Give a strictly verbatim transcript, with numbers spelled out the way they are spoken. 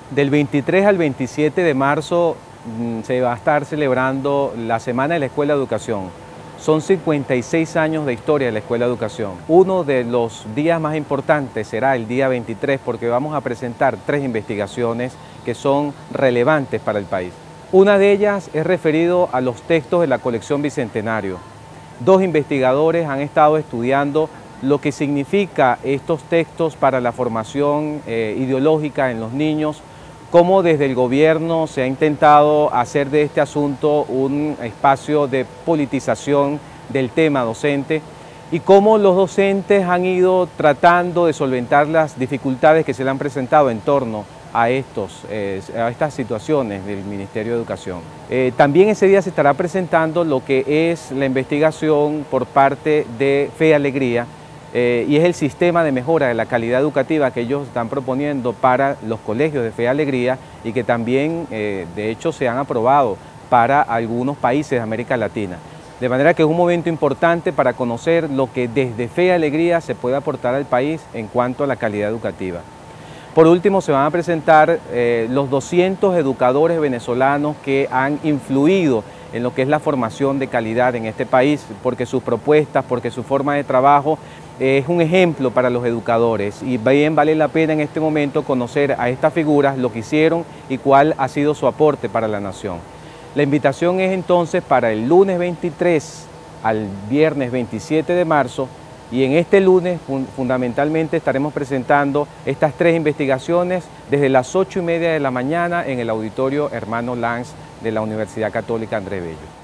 Del veintitrés al veintisiete de marzo mm, se va a estar celebrando la Semana de la Escuela de Educación. Son cincuenta y seis años de historia de la Escuela de Educación. Uno de los días más importantes será el día veintitrés porque vamos a presentar tres investigaciones que son relevantes para el país. Una de ellas es referido a los textos de la colección Bicentenario. Dos investigadores han estado estudiando lo que significa estos textos para la formación eh, ideológica en los niños, cómo desde el gobierno se ha intentado hacer de este asunto un espacio de politización del tema docente y cómo los docentes han ido tratando de solventar las dificultades que se le han presentado en torno a, estos, eh, a estas situaciones del Ministerio de Educación. Eh, también ese día se estará presentando lo que es la investigación por parte de Fe y Alegría, Eh, y es el sistema de mejora de la calidad educativa que ellos están proponiendo para los colegios de Fe y Alegría y que también, eh, de hecho, se han aprobado para algunos países de América Latina. De manera que es un momento importante para conocer lo que desde Fe y Alegría se puede aportar al país en cuanto a la calidad educativa. Por último, se van a presentar eh, los doscientos educadores venezolanos que han influido en lo que es la formación de calidad en este país, porque sus propuestas, porque su forma de trabajo es un ejemplo para los educadores y bien vale la pena en este momento conocer a estas figuras, lo que hicieron y cuál ha sido su aporte para la nación. La invitación es entonces para el lunes veintitrés al viernes veintisiete de marzo y en este lunes fundamentalmente estaremos presentando estas tres investigaciones desde las ocho y media de la mañana en el auditorio Hermano Lanz de la Universidad Católica Andrés Bello.